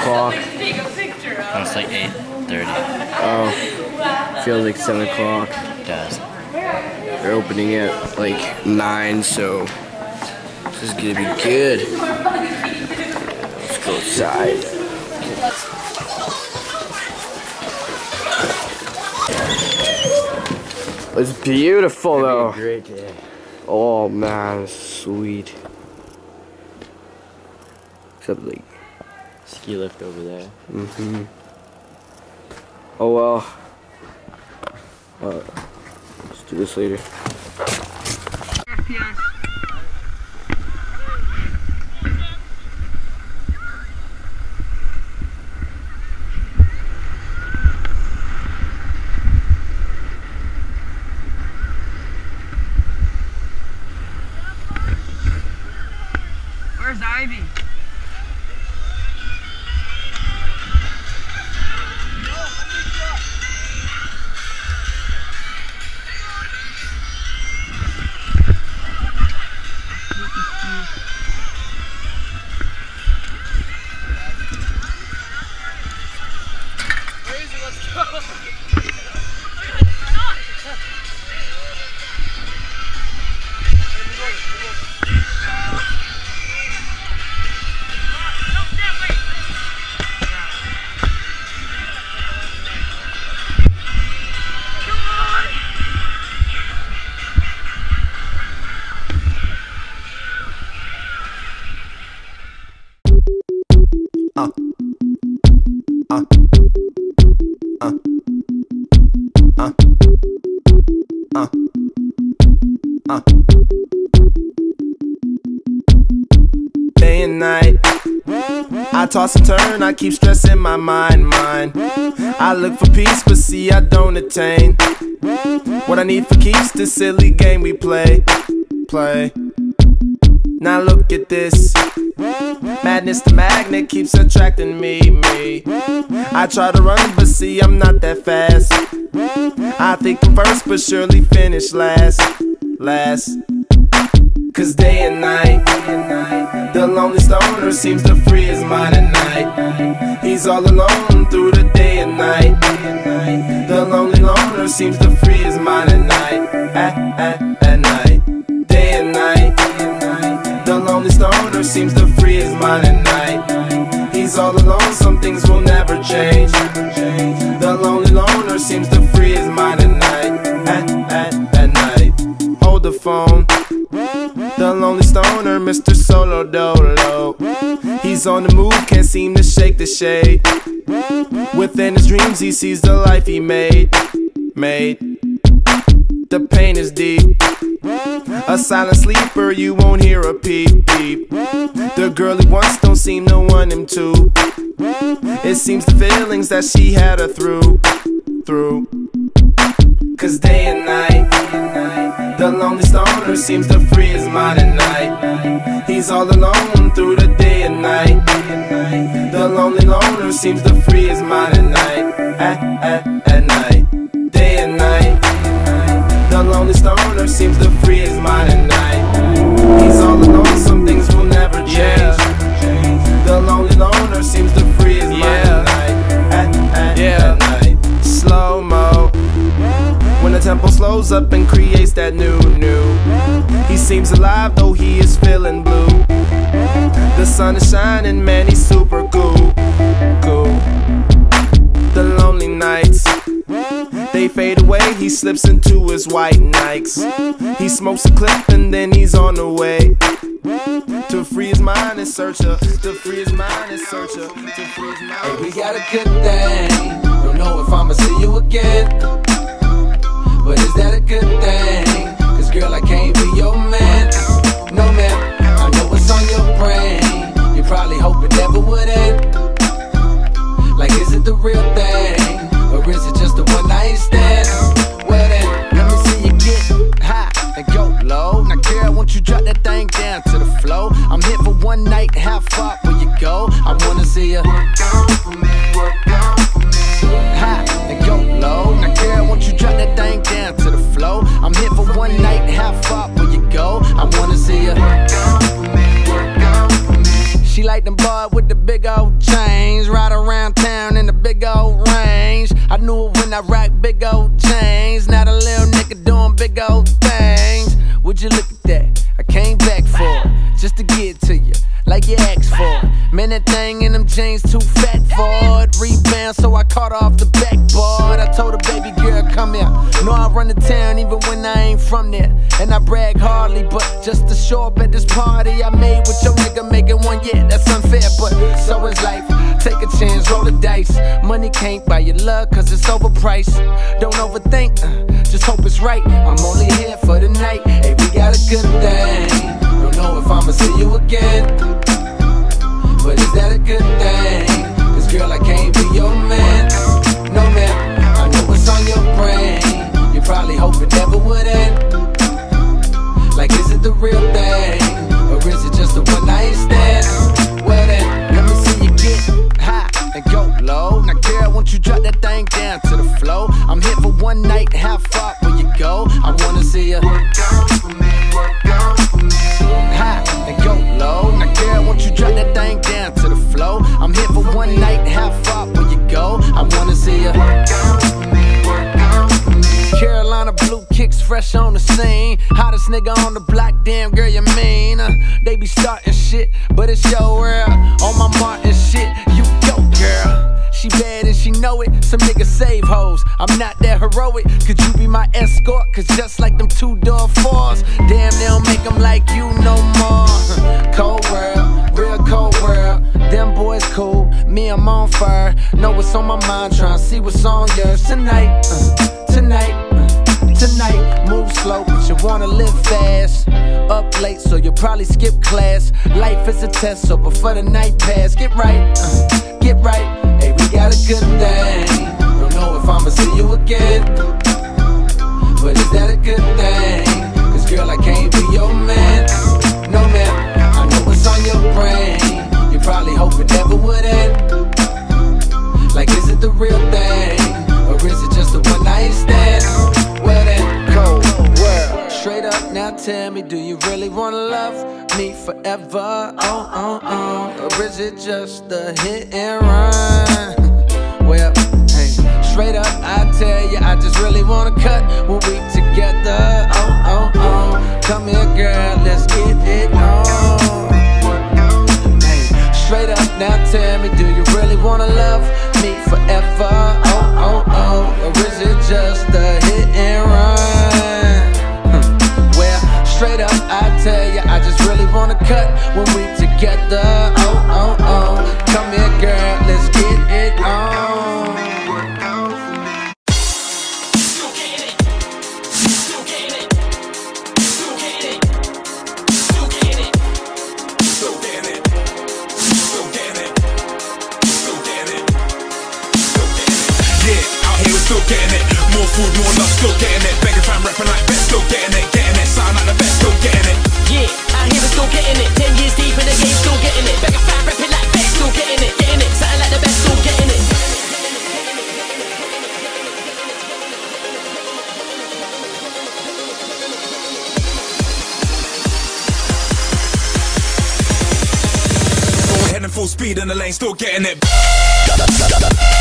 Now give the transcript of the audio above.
o'clock. No, it's like 8:30. Oh, feels like 7 o'clock. It does. They're opening at like 9, so this is gonna be good. Let's go outside. It's beautiful though. Great day. Oh man, sweet. Except like Ski lift over there. Oh well. Let's do this later. Where's Ivy? Day and night, I toss and turn, I keep stressing my mind. I look for peace, but see I don't attain what I need for keeps, this silly game we play. Now look at this, madness, the magnet keeps attracting me. I try to run, but see I'm not that fast. I think I'm first, but surely finish last. Cause day and night, the lonely stoner seems to free his mind at night. He's all alone through the day and night. The lonely loner seems to free his mind at night. At night, day and night. The lonely stoner seems to free his mind at night. He's all alone, some things will never change. The lonely loner seems to free his mind at night. At night, hold the phone. The lonely stoner, Mr. Solo Dolo. He's on the move, can't seem to shake the shade. Within his dreams he sees the life he made. The pain is deep. A silent sleeper, you won't hear a peep. The girl he wants don't seem to want him to. It seems the feelings that she had her through. Cause day and night, the lonely stoner seems to free his mind at night. He's all alone through the day and night. The lonely loner seems to free his mind at night. At night, day and night. The lonely stoner seems to free his mind at night. He's all alone, some things will never change. The lonely loner seems to free his mind at night. At night, slow-mo. When the tempo slows up and creates that new. He seems alive though he is feeling blue. The sun is shining, man, he's super cool. The lonely nights, they fade away, he slips into his white Nikes. He smokes a clip and then he's on the way to free his mind and search her. To free his mind and search her. To free his mind. Hey, we got a good thing. Don't know if I'ma see you again, but is that a good thing? Cause girl, I can't be your man. No man, I know what's on your brain. You probably hope it never would end. Like, is it the real thing? Or is it just a one night stand? Well then, let me see you get high and go low. Now girl, won't you drop that thing down to the flow? I'm here for one night, how far will you go? I wanna see you work out for me, high and go low. Now girl, won't you drop that thing down to the flow? I'm here for one night, how far will you go? I wanna see you work out for me. She like them boy with the big old rock big old chains. Not a little nigga doing big old things. Would you look at that? I came back for it, just to get to you, like you asked for it. Man, that thing in them jeans too fat for it. Rebound, so I caught off the backboard. I told her, baby girl, come here. Know I run the town even when I ain't from there. And I brag hardly, but just to show up at this party I made with your nigga making one, yeah, that's unfair, but so is life. Take a chance, roll the dice. Money can't buy your love, cause it's overpriced. Don't overthink, just hope it's right. I'm only here for the night. Hey, we got a good thing. Don't know if I'ma see you again, but is that a good thing? Cause girl, I can't be your man. No man, I know what's on your brain. You probably hope it never would end. Like, is it the real thing? Or is it just a one night stand? Well then, let me see you get high and go low. Now girl, won't you drop that thing down to the floor? I'm here for one night, how far will you go? I wanna see you work out for me, work out for me. High and go low. Now girl, won't you drop that thing down to the floor? I'm here for one night, how far will you go? I wanna see you work out for me, work out for me. Carolina blue kicks fresh on the scene. Hottest nigga on the block, damn girl, you mean? They be starting shit, but it's your world. On my Martin shit, you go, girl. She bad and she know it, some niggas save hoes. I'm not that heroic, could you be my escort? Cause just like them two-door fours, damn, they don't make them like you no more. Cold world, real cold world. Them boys cool, me I'm on fire. Know what's on my mind, tryna see what's on yours. Tonight, tonight, move slow, but you wanna live fast. Up late, so you'll probably skip class. Life is a test, so before the night pass, get right, get right. Hey, we got a good thing. Don't know if I'ma see you again, but is that a good thing? Cause girl, I can't be your man. No man, I know what's on your brain. You probably hope it never would end. Like, is it the real thing? Or is it just a one night stand? Well then, cold world. Straight up, now tell me, do you really wanna love me forever? Or is it just a hit and run? Well, hey, straight up, I tell you, I just really wanna cut when we together. Come here, girl, let's get it on. Hey, straight up, now tell me, do you really wanna love me forever? Or is it just a hit and run? Well, straight up, I tell you, I just really wanna cut when we together. Come here, girl, let's get it on. Still getting it, more food, more love, still getting it. Begging fam rapping like best, still getting it, sound like the best, still getting it. Yeah, out here we're still getting it. 10 years deep in the game, still getting it. Begging fam rapping like best, still getting it, sound like the best, still getting it. Going ahead and full speed in the lane, still getting it.